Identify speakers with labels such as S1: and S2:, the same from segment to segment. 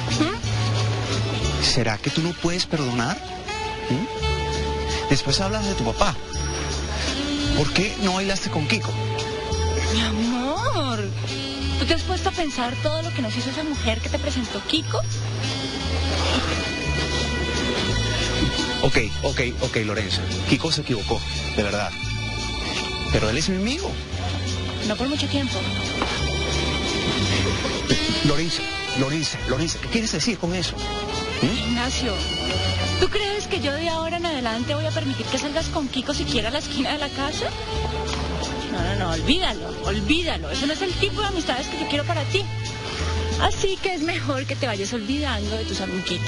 S1: ¿Será que tú no puedes perdonar? Después hablas de tu papá. ¿Por qué no bailaste con Kiko?
S2: Mi amor, ¿tú te has puesto a pensar todo lo que nos hizo esa mujer que te presentó Kiko?
S1: Ok, Lorenza. Kiko se equivocó, de verdad. Pero él es mi amigo.
S2: No por mucho tiempo.
S1: Lorenza, ¿qué quieres decir con eso?
S2: Ignacio, ¿tú crees que yo de ahora en adelante voy a permitir que salgas con Kiko siquiera a la esquina de la casa? No, olvídalo. Eso no es el tipo de amistades que yo quiero para ti. Así que es mejor que te vayas olvidando de tus amiguitos.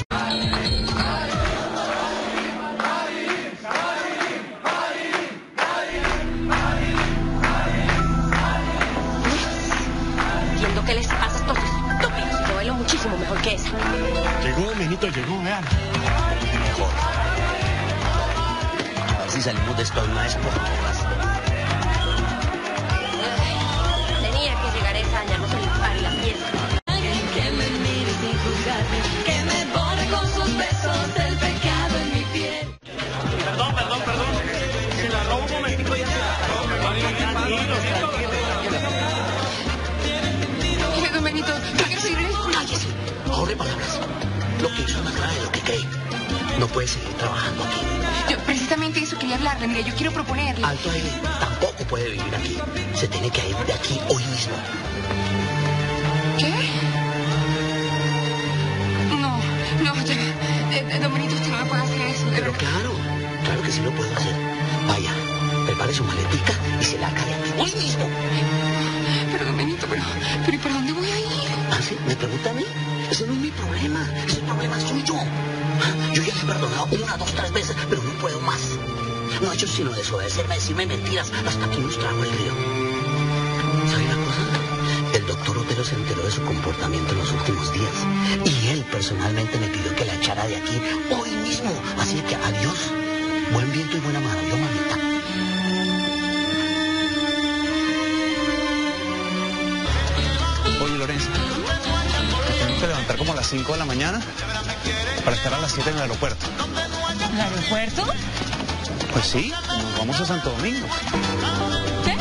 S2: Entiendo qué les pasa a estos estúpidos. Yo bailo muchísimo mejor que esa.
S3: Llegó, vean.
S4: Mejor. A ver si salimos de esto de una vez por todas.
S2: Tenía que llegar esa, dañarnos el par y la fiesta. Que me mire sin juzgarme, que me borre con sus besos el pecado en mi piel.
S3: Perdón. Se la robo un momentico ya se la Tranquilo.
S5: Don Benito, no quiero seguir.
S4: Cállese, ahorre palabras. Lo que hizo es más grave de lo que cree. No puede seguir trabajando aquí.
S5: Yo precisamente eso quería hablarle. Mire, yo quiero proponerle.
S4: Alto ahí, tampoco puede vivir aquí. Se tiene que ir de aquí hoy mismo.
S5: ¿Qué? No, ya. Don Benito, usted no me puede hacer eso.
S4: Pero claro que sí lo puedo hacer. Vaya, prepare su maletica y se larga de aquí hoy mismo.
S5: Pero Don Benito, pero ¿y para dónde voy a ir?
S4: ¿Ah, sí? ¿Me pregunta a mí? Ese no es mi problema. Ese problema es suyo. Yo ya le he perdonado 1, 2, 3 veces, pero no puedo más. No ha hecho sino desobedecerme, decirme mentiras, hasta que nos trajo el río. ¿Sabe una cosa? El doctor Otero se enteró de su comportamiento en los últimos días. Y él personalmente me pidió que la echara de aquí hoy mismo. Así que adiós. Buen viento y buena mano, yo, mamita.
S1: Oye, Lorenza, me tengo que levantar como a las 5 de la mañana para estar a las 7 en el aeropuerto.
S2: ¿El aeropuerto?
S1: Pues sí, nos vamos a Santo Domingo.
S2: ¿Qué?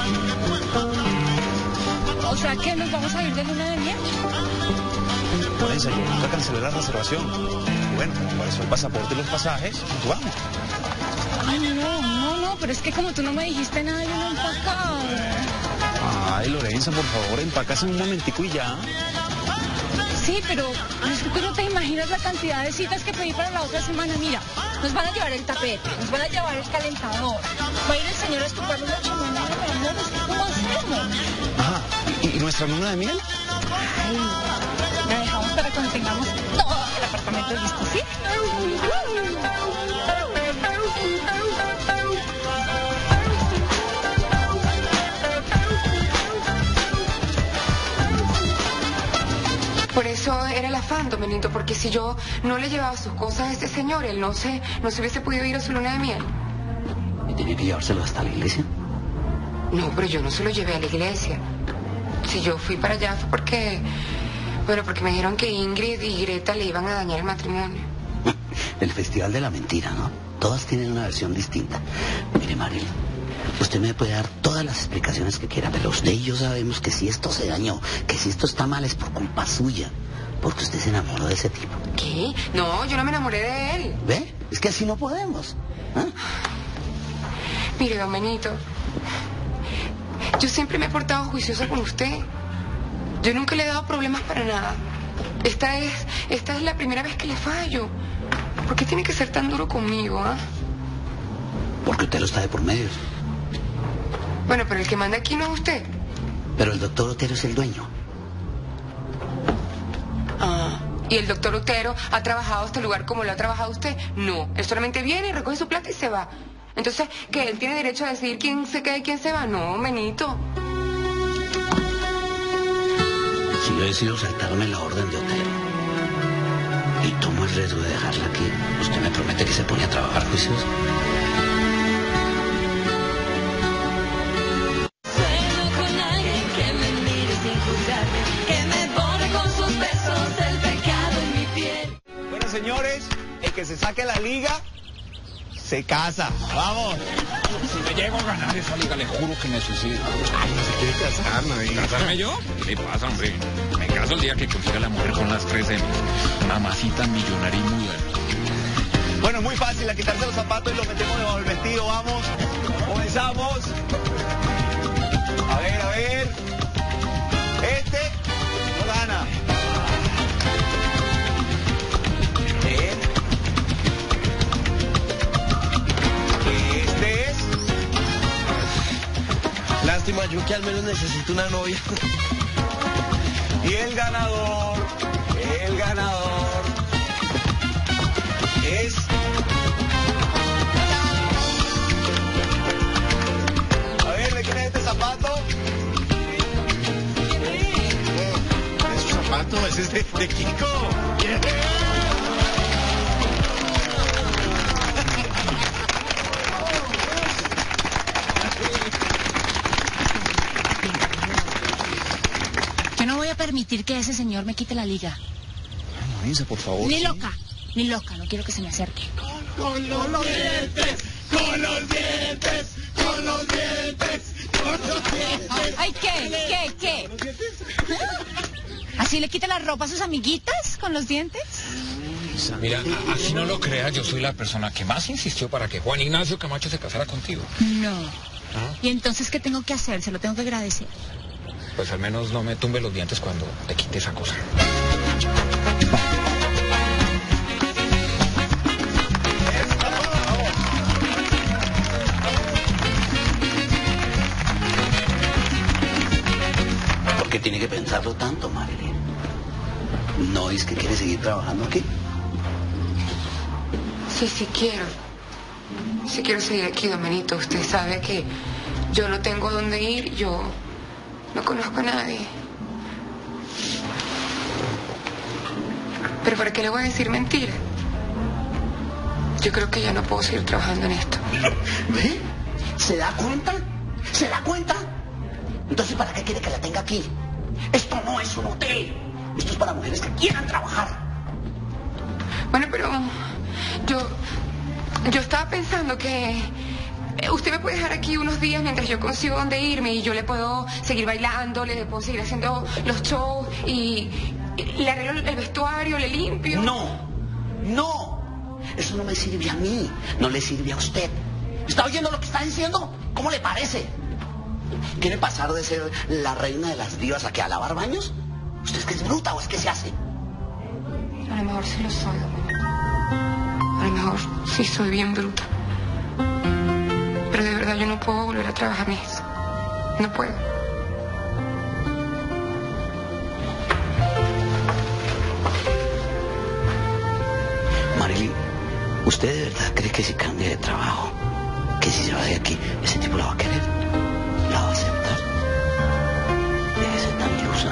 S2: O sea que nos vamos a ir de luna de miel.
S1: Lorenza, yo nunca cancelé la reservación. Y bueno, como apareció el pasaporte y los pasajes, pues vamos.
S2: Ay, no, pero es que como tú no me dijiste nada, yo no he empacado.
S1: Ay, Lorenza, por favor, empacas en un momentico y ya.
S2: Sí, pero es que tú no te imaginas la cantidad de citas que pedí para la otra semana. Mira, nos van a llevar el tapete, nos van a llevar el calentador. Va a ir el señor a estuparnos la chimenea, mi amor, es que ¿cómo hacemos?
S1: Ajá, ¿y nuestra luna de miel?
S2: Ay, la dejamos para cuando tengamos todo el apartamento listo, ¿sí?
S5: Por eso era el afán, Don Benito, porque si yo no le llevaba sus cosas a este señor, él no se hubiese podido ir a su luna de miel.
S4: ¿Y tenía que llevárselo hasta la iglesia?
S5: No, pero yo no se lo llevé a la iglesia. Si yo fui para allá fue porque me dijeron que Ingrid y Greta le iban a dañar el matrimonio.
S4: El festival de la mentira, ¿no? Todas tienen una versión distinta. Mire, Marilyn, usted me puede dar todas las explicaciones que quiera, pero usted y yo sabemos que si esto se dañó, que si esto está mal es por culpa suya, porque usted se enamoró de ese tipo.
S5: ¿Qué? No, yo no me enamoré de él.
S4: ¿Ve? Es que así no podemos. ¿Ah?
S5: Mire, Don Benito, yo siempre me he portado juiciosa con usted. Yo nunca le he dado problemas para nada. Esta es la primera vez que le fallo. ¿Por qué tiene que ser tan duro conmigo, ah?
S4: Porque usted lo está de por medio.
S5: Bueno, pero el que manda aquí no es usted.
S4: Pero el doctor Otero es el dueño.
S5: Ah, ¿y el doctor Otero ha trabajado este lugar como lo ha trabajado usted? No, él solamente viene y recoge su plata y se va. Entonces, ¿que él tiene derecho a decidir quién se queda y quién se va? No, Benito.
S4: Si yo decido saltarme la orden de Otero y tomo el riesgo de dejarla aquí, ¿usted me promete que se pone a trabajar juicioso?
S2: Que me borre con sus besos el pecado en mi
S1: señores, el que se saque la liga se casa. Vamos.
S6: Si me llego a ganar esa liga, le juro que me suicido.
S1: Ay, no se quiere casar, ¿no?
S6: ¿Casarme yo? ¿Qué le pasa, hombre? Me caso el día que consiga la mujer con las 3 M. Mamacita millonaria y muda.
S1: Bueno, muy fácil, a quitarse los zapatos y los metemos debajo del vestido. Vamos. Comenzamos. A ver. Este no gana. Este es.
S7: Lástima, yo que al menos necesito una novia.
S1: Y el ganador es... A ver, ¿de quién es este zapato? ¿Es su zapato? ¿Ese es de Kiko?
S2: Yo no voy a permitir que ese señor me quite la liga.
S1: Lorenza, por favor.
S2: Ni loca, no quiero que se me acerque.
S1: Con los dientes.
S2: Ay, ¿qué? ¿Así le quita la ropa a sus amiguitas con los dientes?
S6: Mira, así no lo creas, yo soy la persona que más insistió para que Juan Ignacio Camacho se casara contigo.
S2: No. ¿Y entonces qué tengo que hacer? Se lo tengo que agradecer.
S6: Pues al menos no me tumbe los dientes cuando te quite esa cosa.
S4: ¿Por qué tiene que pensarlo tanto, Marilyn? ¿No es que quiere seguir trabajando aquí?
S5: Sí quiero. Sí quiero seguir aquí, don Benito. Usted sabe que yo no tengo dónde ir, yo no conozco a nadie. Pero ¿para qué le voy a decir mentira? Yo creo que ya no puedo seguir trabajando en esto.
S4: ¿Ve? ¿Se da cuenta? ¿Se da cuenta? Entonces, ¿para qué quiere que la tenga aquí? Esto no es un hotel. Esto es para mujeres que quieran trabajar.
S5: Bueno, pero yo estaba pensando que usted me puede dejar aquí unos días mientras yo consigo dónde irme y yo le puedo seguir bailando, le puedo seguir haciendo los shows y le arreglo el vestuario, le limpio.
S4: No. Eso no me sirve a mí, no le sirve a usted. ¿Está oyendo lo que está diciendo? ¿Cómo le parece? ¿Quiere pasar de ser la reina de las divas a que a lavar baños? ¿Usted es que es bruta o es que se hace?
S5: A lo mejor sí lo soy, don Benito. A lo mejor sí soy bien bruta. Pero de verdad yo no puedo volver a trabajar en eso. No puedo.
S4: Marilyn, ¿usted de verdad cree que si cambia de trabajo, que si se va de aquí, ese tipo la va a querer? ¿La va a aceptar? Debe ser tan ilusa.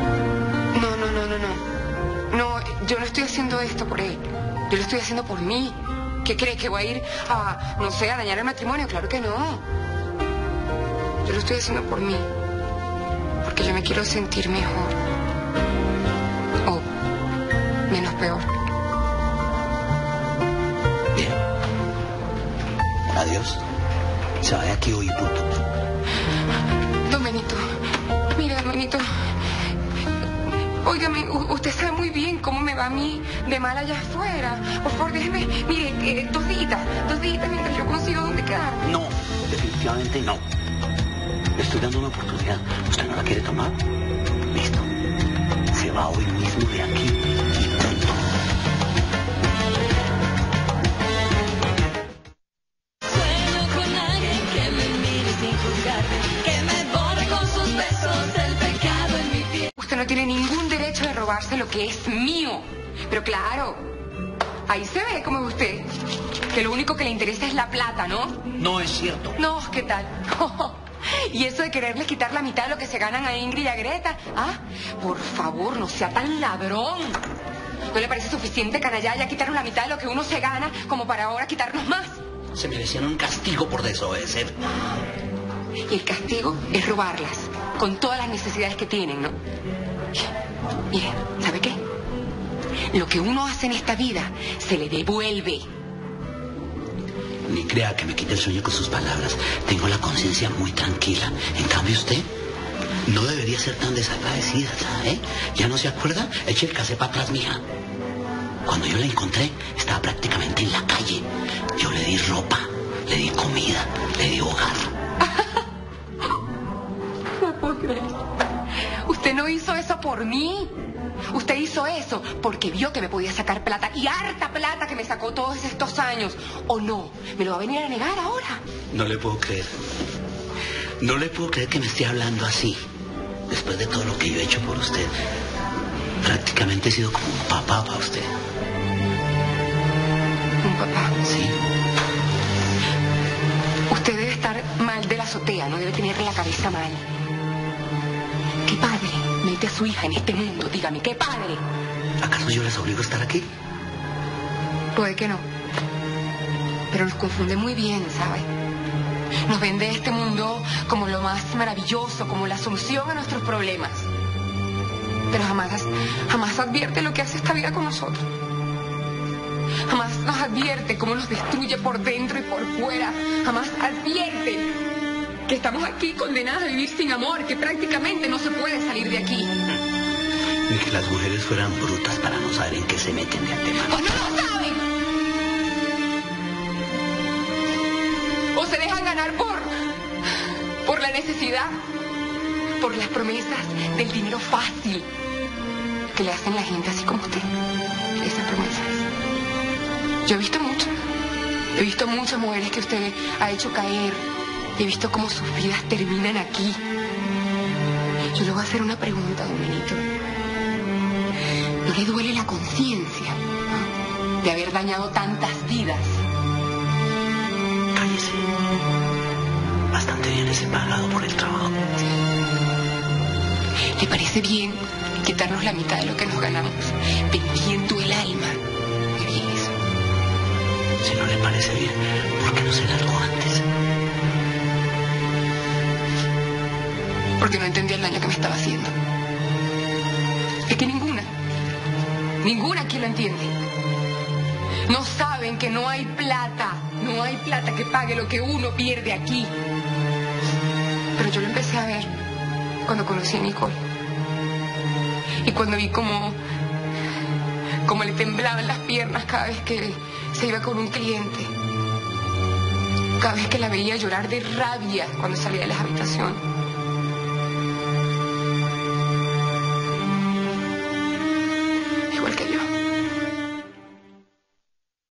S5: No, yo no estoy haciendo esto por él. Yo lo estoy haciendo por mí. ¿Qué cree? ¿Que voy a ir a, no sé, a dañar el matrimonio? Claro que no. Yo lo estoy haciendo por mí. Porque yo me quiero sentir mejor. O menos peor.
S4: Bien. Adiós. Se va de aquí hoy, punto.
S5: Don Benito. Mira, don Benito. Óigame, usted sabe muy bien cómo me va a mí de mal allá afuera. Por favor, déjeme, mire, 2 días mientras yo consigo dónde quedar.
S4: No, definitivamente no. Le estoy dando una oportunidad. ¿Usted no la quiere tomar? Listo. Se va hoy mismo de aquí y punto.
S8: Sueño con alguien que me mire sin juzgarme, que me borre con sus besos el pecado en mi piel.
S5: Usted no tiene ningún derecho de robarse lo que es mío. Pero claro, ahí se ve como es usted, que lo único que le interesa es la plata, ¿no?
S4: No es cierto.
S5: No, ¿qué tal? Y eso de quererles quitar la mitad de lo que se ganan a Ingrid y a Greta. Ah, por favor, no sea tan ladrón. ¿No le parece suficiente canalla ya quitarnos la mitad de lo que uno se gana como para ahora quitarnos más?
S4: Se merecían un castigo por desobedecer.
S5: Y el castigo es robarlas, con todas las necesidades que tienen, ¿no? Mire, ¿sabe qué? Lo que uno hace en esta vida se le devuelve.
S4: Ni crea que me quite el sueño con sus palabras. Tengo la conciencia muy tranquila. En cambio usted no debería ser tan desagradecida, ¿eh? ¿Ya no se acuerda? Eche el casé para atrás, mija. Cuando yo la encontré, estaba prácticamente en la calle. Yo le di ropa, le di comida, le di hogar.
S5: No puedo creer. Usted no hizo eso por mí. Usted hizo eso porque vio que me podía sacar plata, y harta plata que me sacó todos estos años. ¿O no? ¿Me lo va a venir a negar ahora?
S4: No le puedo creer. No le puedo creer que me esté hablando así. Después de todo lo que yo he hecho por usted, prácticamente he sido como un papá para usted.
S5: ¿Un papá?
S4: Sí.
S5: Usted debe estar mal de la azotea, no debe tener la cabeza mal. ¿Qué padre mete a su hija en este mundo? Dígame, ¿qué padre?
S4: ¿Acaso yo les obligo a estar aquí?
S5: Puede que no. Pero nos confunde muy bien, ¿sabe? Nos vende este mundo como lo más maravilloso, como la solución a nuestros problemas. Pero jamás advierte lo que hace esta vida con nosotros. Jamás nos advierte cómo nos destruye por dentro y por fuera. Jamás advierte que estamos aquí condenados a vivir sin amor, que prácticamente no se puede salir de aquí.
S4: Ni que las mujeres fueran brutas para no saber en qué se meten de antemano.
S5: ¡O no lo saben! ¿O se dejan ganar por la necesidad? Por las promesas del dinero fácil que le hacen la gente así como usted. Esas promesas. Yo he visto muchas mujeres que usted ha hecho caer. He visto cómo sus vidas terminan aquí. Yo le voy a hacer una pregunta, don Benito. ¿No le duele la conciencia de haber dañado tantas vidas?
S4: Cállese. Bastante bien les he pagado por el trabajo.
S5: ¿Le parece bien quitarnos la mitad de lo que nos ganamos vendiendo el alma? ¿Qué bien eso?
S4: Si no le parece bien, ¿por qué no se largó antes?
S5: Porque no entendía el daño que me estaba haciendo. Es que ninguna aquí lo entiende. No saben que no hay plata que pague lo que uno pierde aquí. Pero yo lo empecé a ver cuando conocí a Nicole. Y cuando vi cómo le temblaban las piernas cada vez que se iba con un cliente. Cada vez que la veía llorar de rabia cuando salía de las habitaciones.